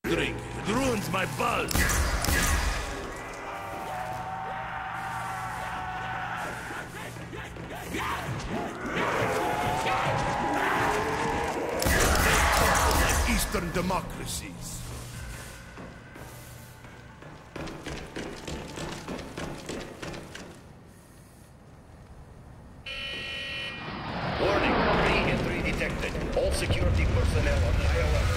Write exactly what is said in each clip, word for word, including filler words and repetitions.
Drink. It ruins my buzz. Like Eastern democracies. Warning, re-entry detected. All security personnel on high alert.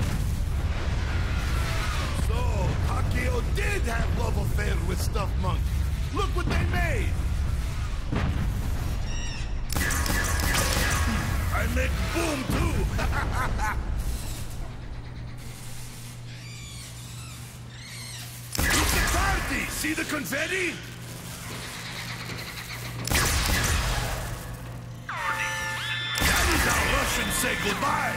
So, Akio did have love affair with Stuffed Monkey. Look what they made! I make boom too! It's a party! See the confetti? That is how Russians say goodbye!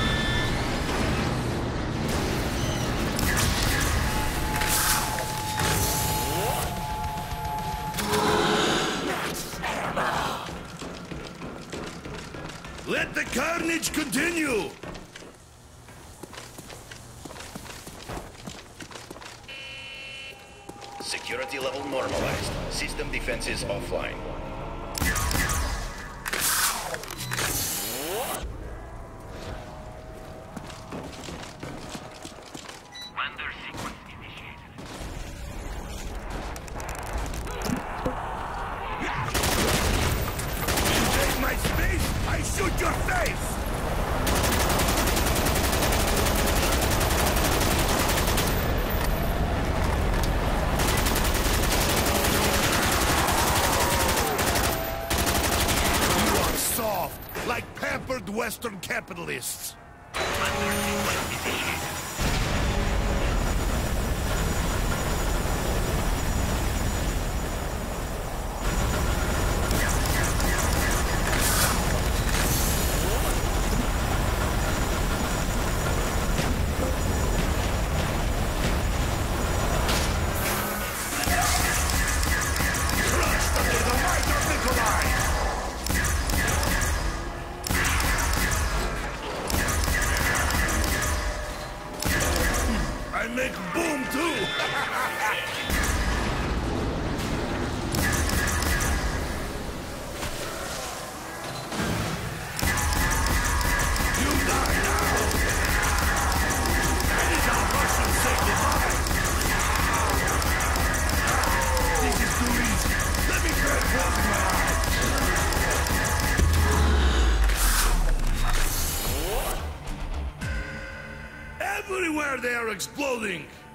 Let the carnage continue! Security level normalized. System defenses offline. Render sequence initiated. Invade my space, I shoot your face! You are soft, like pampered Western capitalists. Render sequence initiated. Crushed under the might of Nikolai! I make boom too! You die now! That is how Russians say goodbye! This is too easy. Let me try closing my eyes. Everywhere they are exploding!